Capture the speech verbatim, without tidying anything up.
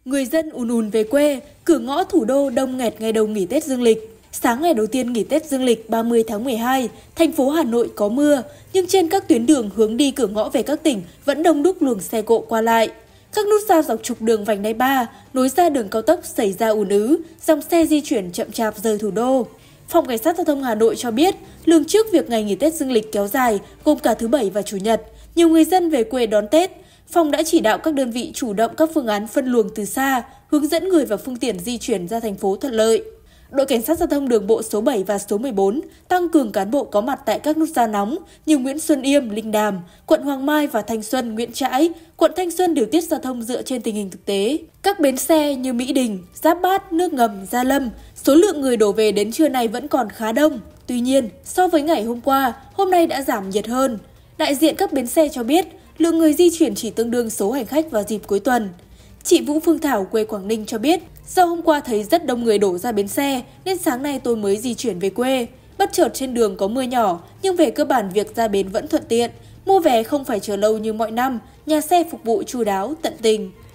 Người dân ùn ùn về quê, cửa ngõ thủ đô đông nghẹt ngày đầu nghỉ Tết Dương lịch. Sáng ngày đầu tiên nghỉ Tết Dương lịch ba mươi tháng mười hai, thành phố Hà Nội có mưa, nhưng trên các tuyến đường hướng đi cửa ngõ về các tỉnh vẫn đông đúc luồng xe cộ qua lại. Các nút giao dọc trục đường vành đai ba nối ra đường cao tốc xảy ra ùn ứ, dòng xe di chuyển chậm chạp rời thủ đô. Phòng Cảnh sát Giao thông Hà Nội cho biết, lường trước việc ngày nghỉ Tết Dương lịch kéo dài, gồm cả thứ Bảy và Chủ nhật, nhiều người dân về quê đón Tết. Phòng đã chỉ đạo các đơn vị chủ động các phương án phân luồng từ xa, hướng dẫn người và phương tiện di chuyển ra thành phố thuận lợi. Đội Cảnh sát Giao thông đường bộ số bảy và số mười bốn tăng cường cán bộ có mặt tại các nút giao nóng như Nguyễn Xuân Yêm, Linh Đàm, quận Hoàng Mai và Thanh Xuân, Nguyễn Trãi. Quận Thanh Xuân điều tiết giao thông dựa trên tình hình thực tế. Các bến xe như Mỹ Đình, Giáp Bát, Nước Ngầm, Gia Lâm, số lượng người đổ về đến trưa nay vẫn còn khá đông. Tuy nhiên, so với ngày hôm qua, hôm nay đã giảm nhiệt hơn. Đại diện các bến xe cho biết, lượng người di chuyển chỉ tương đương số hành khách vào dịp cuối tuần. Chị Vũ Phương Thảo quê Quảng Ninh cho biết, do hôm qua thấy rất đông người đổ ra bến xe nên sáng nay tôi mới di chuyển về quê. Bất chợt trên đường có mưa nhỏ, nhưng về cơ bản việc ra bến vẫn thuận tiện. Mua vé không phải chờ lâu như mọi năm, nhà xe phục vụ chu đáo, tận tình.